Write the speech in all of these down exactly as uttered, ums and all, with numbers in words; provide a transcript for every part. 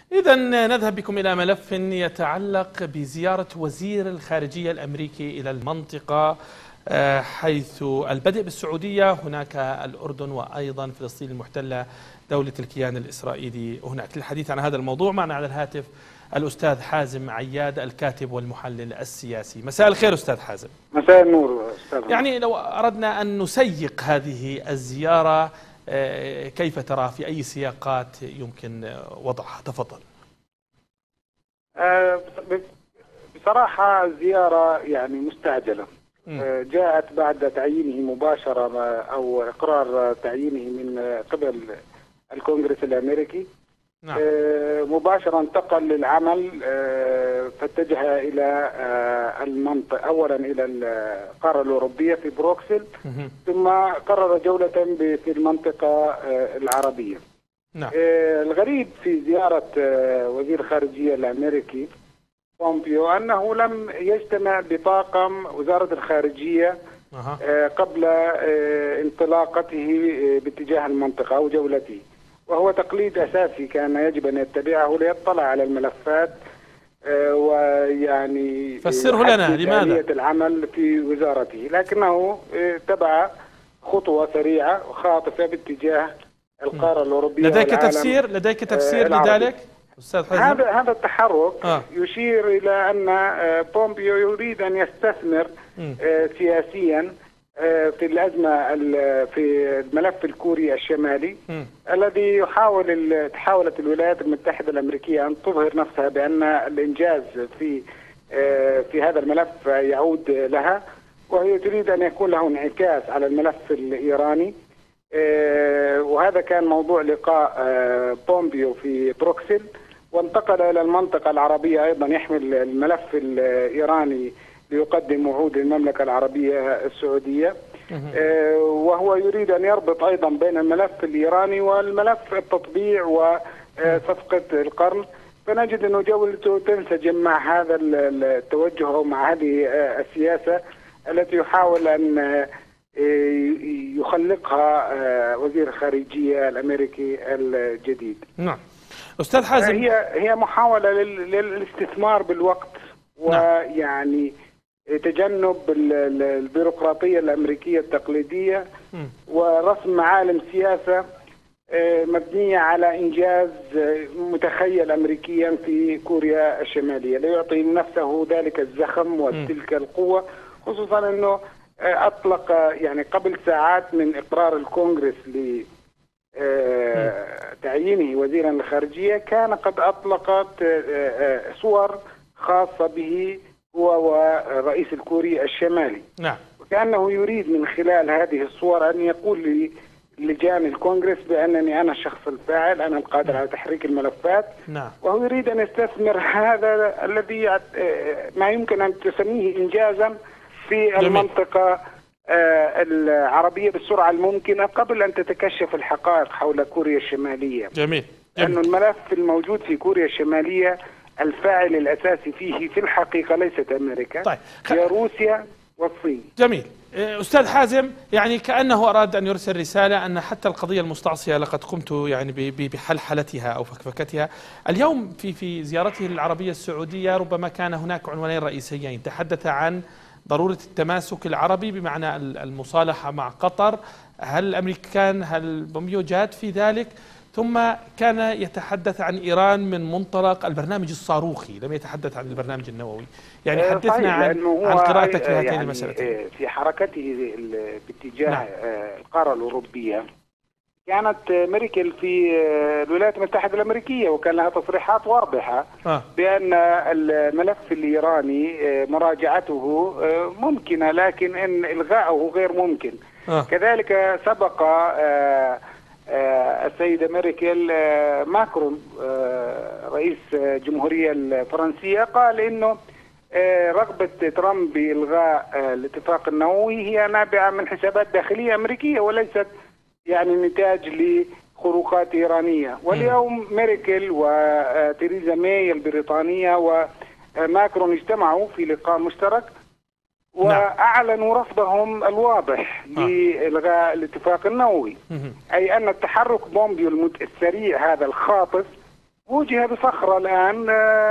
إذا نذهب بكم إلى ملف يتعلق بزيارة وزير الخارجية الأمريكي إلى المنطقة، حيث البدء بالسعودية، هناك الأردن، وأيضا فلسطين المحتلة دولة الكيان الإسرائيلي هناك. للحديث عن هذا الموضوع معنا على الهاتف الأستاذ حازم عياد، الكاتب والمحلل السياسي. مساء الخير أستاذ حازم. مساء النور أستاذ. يعني لو أردنا أن نسيق هذه الزيارة، كيف ترى، في أي سياقات يمكن وضعها؟ تفضل. بصراحة زيارة يعني مستعجلة، جاءت بعد تعيينه مباشرة أو إقرار تعيينه من قبل الكونغرس الأمريكي. نعم. مباشرة انتقل للعمل، فاتجه إلى المنطقة، أولا إلى القارة الأوروبية في بروكسل، ثم قرر جولة في المنطقة العربية. نعم. الغريب في زيارة وزير الخارجية الأمريكي بومبيو أنه لم يجتمع بطاقم وزارة الخارجية قبل انطلاقته باتجاه المنطقة أو جولته، وهو تقليد أساسي كان يجب أن يتبعه ليطلع على الملفات ويعني فسره لنا لماذا العمل في وزارته، لكنه تبع خطوة سريعة وخاطفة باتجاه القارة الأوروبية. لديك تفسير لديك تفسير لذلك أستاذ حازم؟ هذا هذا التحرك آه. يشير إلى أن بومبيو يريد أن يستثمر آه سياسيا آه في الأزمة في الملف الكوري الشمالي، م. الذي يحاول تحاولت الولايات المتحدة الأمريكية أن تظهر نفسها بأن الإنجاز في آه في هذا الملف يعود لها، وهي تريد أن يكون له انعكاس على الملف الإيراني. آه وهذا كان موضوع لقاء آه بومبيو في بروكسل، وانتقل إلى المنطقة العربية أيضا يحمل الملف الإيراني ليقدم وعود للمملكة العربية السعودية، آه وهو يريد أن يربط أيضا بين الملف الإيراني والملف التطبيع وصفقة القرن. فنجد أنه جولته تنسجم مع هذا التوجه أو مع هذه السياسة التي يحاول أن يخلقها وزير الخارجية الأمريكي الجديد. نعم. أستاذ حازم، هي هي محاولة للاستثمار بالوقت، ويعني تجنب البيروقراطية الأمريكية التقليدية، ورسم معالم سياسة مبنية على إنجاز متخيل أمريكيا في كوريا الشمالية، ليعطي نفسه ذلك الزخم وتلك القوة، خصوصا أنه أطلق يعني قبل ساعات من إقرار الكونغرس لتعيينه وزيرا للخارجية كان قد أطلقت صور خاصة به هو ورئيس الكوري الشمالي. نعم. وكأنه يريد من خلال هذه الصور أن يقول للجان الكونغرس بأنني أنا الشخص الفاعل، أنا القادر على تحريك الملفات. نعم. وهو يريد أن يستثمر هذا الذي ما يمكن أن تسميه إنجازا في جميل. المنطقة العربية بالسرعة الممكنة قبل أن تتكشف الحقائق حول كوريا الشمالية. جميل. لأن الملف الموجود في كوريا الشمالية الفاعل الأساسي فيه في الحقيقة ليست أمريكا، طيب. هي روسيا والصين. جميل. أستاذ حازم، يعني كأنه أراد أن يرسل رسالة أن حتى القضية المستعصية لقد قمت يعني بحلحلتها أو فكفكتها. اليوم في في زيارته للعربية السعودية ربما كان هناك عنوانين رئيسيين، تحدث عن ضرورة التماسك العربي بمعنى المصالحة مع قطر، هل الأمريكان هل بومبيو جاد في ذلك؟ ثم كان يتحدث عن إيران من منطلق البرنامج الصاروخي، لم يتحدث عن البرنامج النووي. يعني حدثنا عن عن قراءتك في هاتين يعني المسألتين. في حركته باتجاه نعم. القارة الأوروبية كانت ميركل في الولايات المتحدة الأمريكية وكان لها تصريحات واضحة آه. بأن الملف الإيراني مراجعته ممكنة لكن إن إلغاؤه غير ممكن. آه. كذلك سبق آه السيدة ميركل ماكرون رئيس الجمهورية الفرنسية قال إنه رغبة ترامب بإلغاء الاتفاق النووي هي نابعة من حسابات داخلية أمريكية وليست يعني نتاج لخروقات إيرانية. واليوم ميركل وتيريزا ماي البريطانية وماكرون اجتمعوا في لقاء مشترك وأعلنوا رفضهم الواضح آه. لإلغاء الاتفاق النووي، أي أن التحرك بومبيو السريع هذا الخاطف وجه بصخرة الآن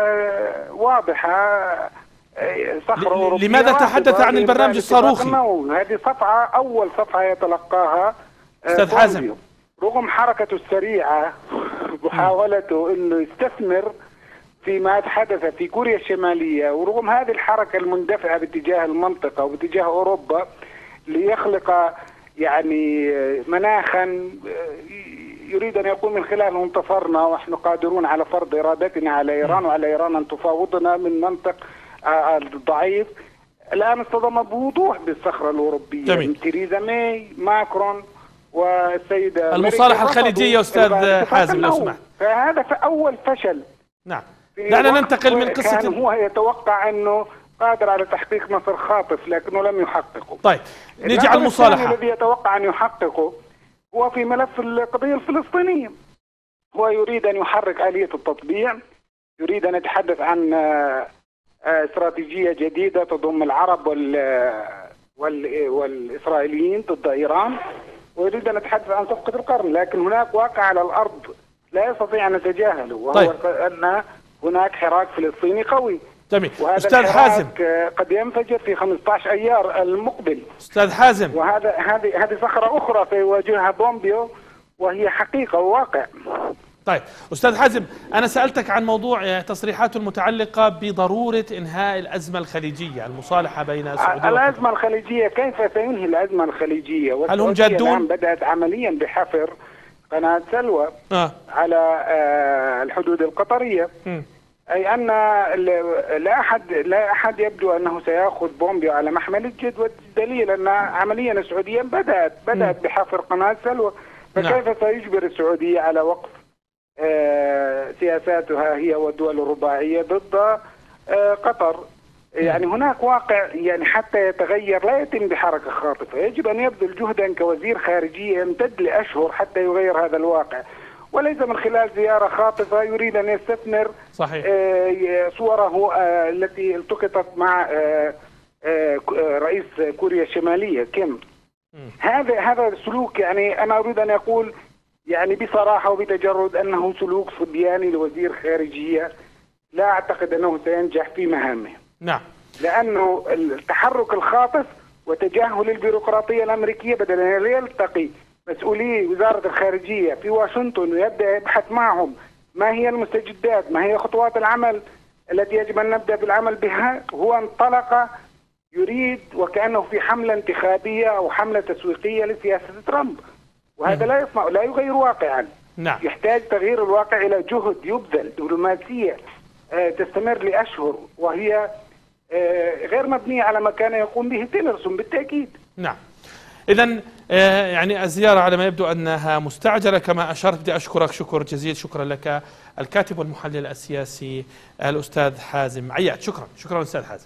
واضحة، صخرة أوروبية. لماذا تحدث عن البرنامج الصاروخي؟ هذه صفعة، أول صفعة يتلقاها أستاذ حازم، رغم حركته السريعة محاولته أنه يستثمر فيما حدث في كوريا الشمالية، ورغم هذه الحركة المندفعة باتجاه المنطقة وباتجاه أوروبا ليخلق يعني مناخا يريد أن يقول من خلاله انتصرنا ونحن قادرون على فرض إرادتنا على إيران وعلى إيران أن تفاوضنا من منطق ضعيف. الآن اصطدم بوضوح بالصخرة الأوروبية. جميل. تيريزا ماي، ماكرون، والسيدة المصالحة الخليجية أستاذ حازم لو سمحت. فهذا أول فشل. نعم. دعنا ننتقل من قصة. كان هو يتوقع أنه قادر على تحقيق نصر خاطف لكنه لم يحققه. طيب نيجي على المصالحة. الذي يتوقع أن يحققه هو في ملف القضية الفلسطينية. هو يريد أن يحرك آلية التطبيع، يريد أن يتحدث عن استراتيجية جديدة تضم العرب وال وال والإسرائيليين ضد إيران، ويريد أن يتحدث عن صفقة القرن. لكن هناك واقع على الأرض لا يستطيع أن نتجاهله، وهو طيب. أن هناك حراك فلسطيني قوي. جميل. أستاذ حازم، قد ينفجر في خمسة عشر أيار المقبل. أستاذ حازم، وهذا هذه هذه صخرة أخرى سيواجهها بومبيو، وهي حقيقة وواقع. طيب أستاذ حازم، أنا سألتك عن موضوع تصريحاته المتعلقة بضرورة إنهاء الأزمة الخليجية، المصالحة بين السعودية الأزمة الخليجية. كيف سينهي الأزمة الخليجية؟ هل هم جادون؟ بدأت عمليا بحفر قناة سلوى آه. على آه الحدود القطرية. م. أي أن لا أحد لا أحد يبدو أنه سيأخذ بومبيو على محمل الجد، والدليل أن عمليا السعودية بدأت بدأت م. بحفر قناة سلوى. فكيف نعم. سيجبر السعودية على وقف آه سياساتها هي والدول الرباعية ضد آه قطر؟ يعني هناك واقع، يعني حتى يتغير لا يتم بحركة خاطفة، يجب أن يبذل جهدا كوزير خارجية يمتد لأشهر حتى يغير هذا الواقع، وليس من خلال زيارة خاطفة يريد أن يستثمر. صحيح. آه صوره آه التي التقطت مع آه آه رئيس كوريا الشمالية كيم. هذا هذا السلوك، يعني أنا أريد أن أقول يعني بصراحة وبتجرد أنه سلوك صبياني لوزير خارجية لا أعتقد أنه سينجح في مهامه. نعم. لأنه التحرك الخاطف وتجاهل البيروقراطية الأمريكية بدل أن يلتقي مسؤولي وزارة الخارجية في واشنطن ويبدأ يبحث معهم ما هي المستجدات، ما هي خطوات العمل التي يجب أن نبدأ بالعمل بها، هو انطلق يريد وكأنه في حملة انتخابية أو حملة تسويقية لسياسة ترامب، وهذا لا يصنع لا يغير واقعا. نعم. يحتاج تغيير الواقع إلى جهد يبذل، دبلوماسية تستمر لأشهر، وهي غير مبنية على ما كان يقوم به تيلرسون بالتأكيد. نعم. إذن يعني الزيارة على ما يبدو أنها مستعجلة كما أشرت. بدي أشكرك شكر جزيل، شكرا لك الكاتب والمحلل السياسي الأستاذ حازم عياد. شكرا شكرا أستاذ حازم.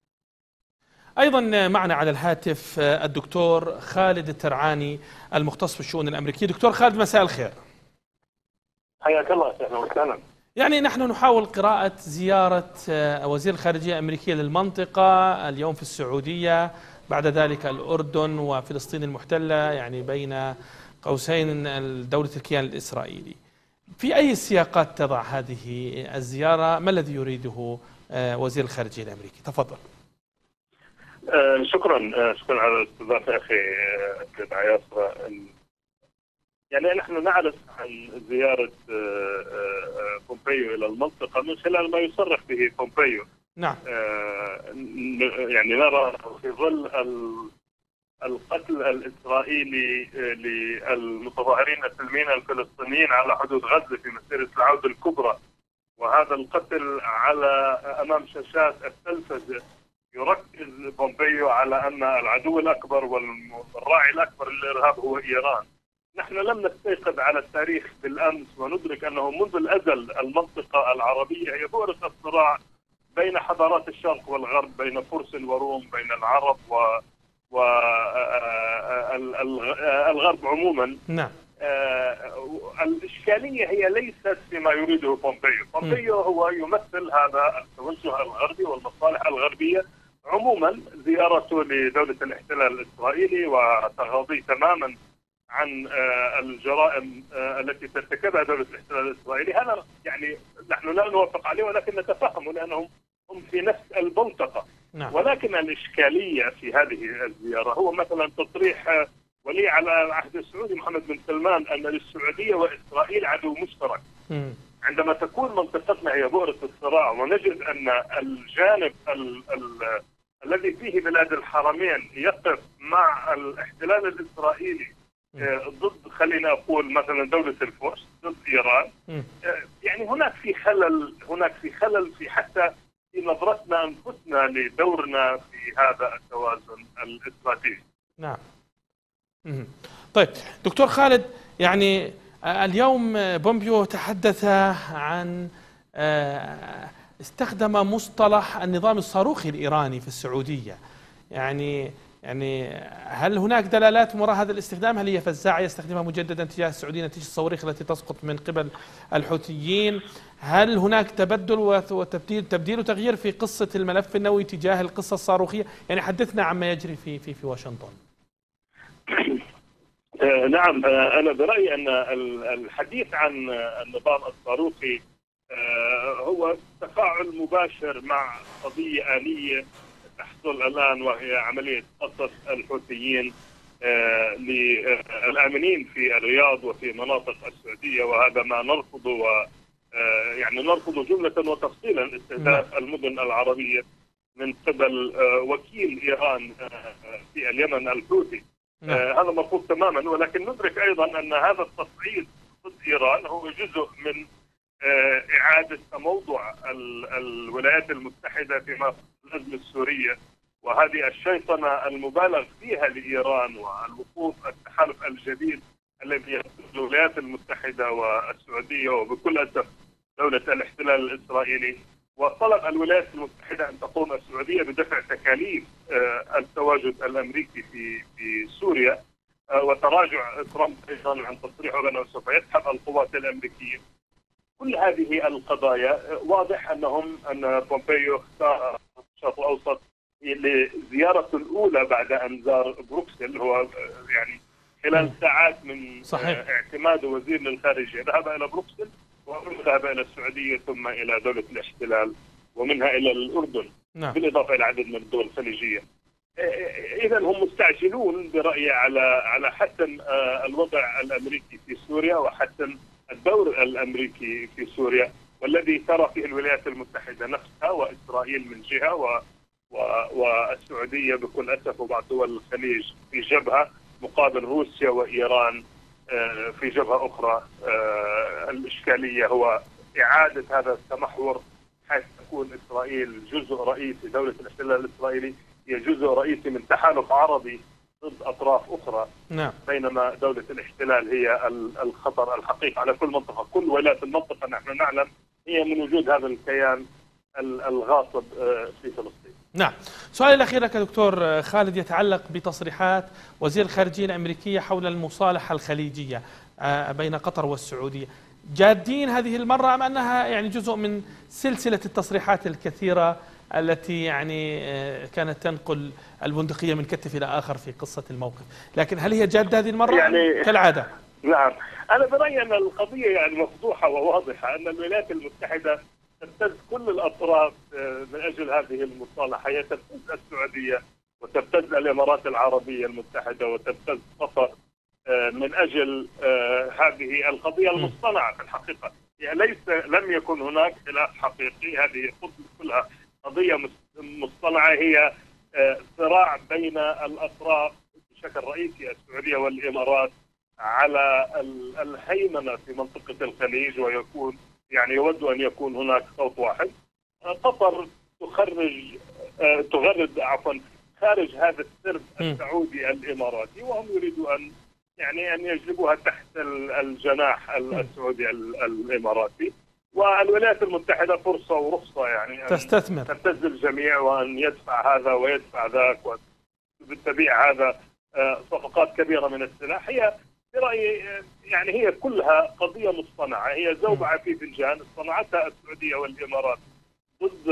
أيضا معنا على الهاتف الدكتور خالد الترعاني المختص في الشؤون الأمريكية. دكتور خالد، مساء الخير. حياك الله. أهلا وسهلا. يعني نحن نحاول قراءة زيارة وزير الخارجية الأمريكية للمنطقة اليوم في السعودية، بعد ذلك الأردن وفلسطين المحتلة، يعني بين قوسين دولة الكيان الإسرائيلي. في أي السياقات تضع هذه الزيارة؟ ما الذي يريده وزير الخارجية الأمريكي؟ تفضل. آه شكرا آه شكرا على الاستضافة أخي سيد عياصرة. يعني نحن نعرف عن زيارة آه آه بومبيو إلى المنطقة من خلال ما يصرح به بومبيو. نعم. آه يعني نرى في ظل القتل الإسرائيلي للمتظاهرين السلميين الفلسطينيين على حدود غزة في مسيرة العودة الكبرى، وهذا القتل على أمام شاشات التلفزة، يركز بومبيو على أن العدو الأكبر والراعي الأكبر للإرهاب هو إيران. نحن لم نستيقظ على التاريخ بالأمس وندرك أنه منذ الأزل المنطقة العربية هي بؤرة الصراع بين حضارات الشرق والغرب، بين فرس وروم، بين العرب و والغرب عموما. نعم. الإشكالية هي ليست فيما يريده بومبيو. بومبيو هو يمثل هذا التوجه الغربي والمصالح الغربية عموما. زيارته لدولة الاحتلال الإسرائيلي وتغاضيه تماما عن الجرائم التي ترتكبها دولة الاحتلال الإسرائيلي. هذا يعني نحن لا نوافق عليه، ولكن نتفهم لأنهم هم في نفس المنطقة. نعم. ولكن الإشكالية في هذه الزيارة هو مثلا تصريح ولي على العهد السعودي محمد بن سلمان أن للسعودية وإسرائيل عدو مشترك. م. عندما تكون منطقتنا هي بؤرة الصراع ونجد أن الجانب ال ال الذي فيه بلاد الحرمين يقف مع الاحتلال الإسرائيلي ضد، خلينا أقول مثلا دولة الفرس، ضد إيران، يعني هناك في خلل هناك في خلل في حتى في نظرتنا أنفسنا لدورنا في هذا التوازن الاستراتيجي. نعم. طيب دكتور خالد، يعني اليوم بومبيو تحدث عن استخدم مصطلح النظام الصاروخي الإيراني في السعودية. يعني يعني هل هناك دلالات وراء هذا الاستخدام؟ هل هي فزاعة يستخدمها مجددا تجاه السعودية نتيجة الصواريخ التي تسقط من قبل الحوثيين؟ هل هناك تبدل وتبديل تبديل وتغيير في قصة الملف النووي تجاه القصة الصاروخية؟ يعني حدثنا عما يجري في في في واشنطن. نعم، أنا برأيي أن الحديث عن النظام الصاروخي هو تفاعل مباشر مع قضية آلية تحصل الآن، وهي عملية قصف الحوثيين للآمنين في الرياض وفي مناطق السعودية، وهذا ما نرفضه، و يعني نرفض جملة وتفصيلا استهداف المدن العربية من قبل وكيل إيران في اليمن الحوثي. هذا مرفوض تماما، ولكن ندرك أيضا أن هذا التصعيد ضد إيران هو جزء من إعادة موضوع الولايات المتحدة في الأزمة السورية، وهذه الشيطنة المبالغ فيها لإيران والوقوف التحالف الجديد الذي يقود الولايات المتحدة والسعودية وبكل أسف دولة الاحتلال الإسرائيلي، وطلب الولايات المتحدة أن تقوم السعودية بدفع تكاليف التواجد الأمريكي في في سوريا، وتراجع ترامب أيضا عن تصريحه بأنه سوف يسحب القوات الأمريكية. كل هذه القضايا واضح أنهم أن بومبيو اختار الشرق الأوسط لزيارته الأولى بعد أن زار بروكسل، هو يعني خلال ساعات من صحيح. اعتماد وزير للخارجية ذهب إلى بروكسل، وذهب إلى السعودية ثم إلى دولة الاحتلال ومنها إلى الأردن. نعم. بالإضافة إلى عدد من الدول الخليجية. إذا هم مستعجلون برأيي على على حسم الوضع الأمريكي في سوريا وحسم الدور الأمريكي في سوريا، والذي ترى فيه الولايات المتحدة نفسها وإسرائيل من جهة و والسعودية بكل أسف وبعض دول الخليج في جبهة، مقابل روسيا وإيران في جبهة أخرى. الإشكالية هو إعادة هذا التمحور، حيث تكون إسرائيل جزء رئيسي، دولة الاحتلال الإسرائيلي هي جزء رئيسي من تحالف عربي ضد أطراف أخرى. نعم. بينما دولة الاحتلال هي الخطر الحقيقي على كل منطقة، كل ولايات المنطقة نحن نعلم هي من وجود هذا الكيان الغاصب في فلسطين. نعم. سؤالي الأخير لك دكتور خالد يتعلق بتصريحات وزير الخارجية الأمريكية حول المصالحة الخليجية بين قطر والسعودية. جادين هذه المرة أم أنها يعني جزء من سلسلة التصريحات الكثيرة التي يعني كانت تنقل البندقية من كتف إلى آخر في قصة الموقف؟ لكن هل هي جادة هذه المرة يعني كالعادة؟ نعم، أنا برأيي أن القضية يعني مفضوحة وواضحة، أن الولايات المتحدة تبتز كل الأطراف من أجل هذه المصالحة. هي تبتز السعودية وتبتز الإمارات العربية المتحدة وتبتز قطر من أجل هذه القضية المصطنعة في الحقيقة. يعني ليس لم يكن هناك خلاف حقيقي، هذه كلها قضية مصطنعة، هي صراع بين الأطراف بشكل رئيسي السعودية والإمارات على الهيمنة في منطقة الخليج، ويكون يعني يود أن يكون هناك صوت واحد. قطر تخرج تغرد عفوا خارج هذا السرب السعودي الإماراتي، وهم يريدوا أن يعني أن يجلبوها تحت الجناح السعودي الإماراتي. والولايات المتحدة فرصة ورخصة يعني تستثمر، تبتز الجميع وأن يدفع هذا ويدفع ذاك وتبيع هذا صفقات كبيرة من السلاح. هي برأيي يعني هي كلها قضية مصطنعة، هي زوبعة في فنجان صنعتها السعودية والإمارات ضد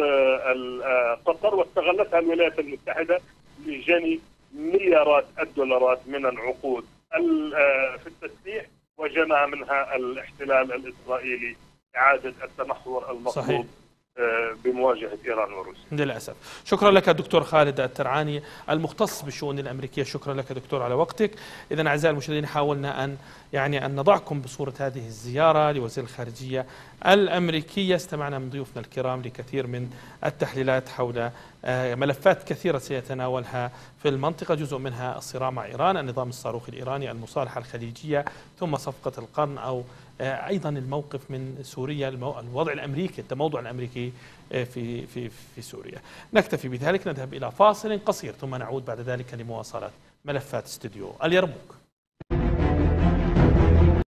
قطر، واستغلتها الولايات المتحدة لجني مليارات الدولارات من العقود في التسليح، وجمع منها الاحتلال الإسرائيلي إعادة التمحور المطلوب صحيح. بمواجهة إيران وروسيا. للأسف. شكرا لك دكتور خالد الترعاني المختص بالشؤون الأمريكية، شكرا لك دكتور على وقتك. إذن أعزائي المشاهدين حاولنا أن يعني أن نضعكم بصورة هذه الزيارة لوزير الخارجية الأمريكية. استمعنا من ضيوفنا الكرام لكثير من التحليلات حول ملفات كثيرة سيتناولها في المنطقة، جزء منها الصراع مع إيران، النظام الصاروخي الإيراني، المصالحة الخليجية، ثم صفقة القرن، أو أيضا الموقف من سوريا، الوضع الأمريكي، التموضع الأمريكي في في في سوريا. نكتفي بذلك، نذهب إلى فاصل قصير ثم نعود بعد ذلك لمواصلة ملفات استوديو اليرموك.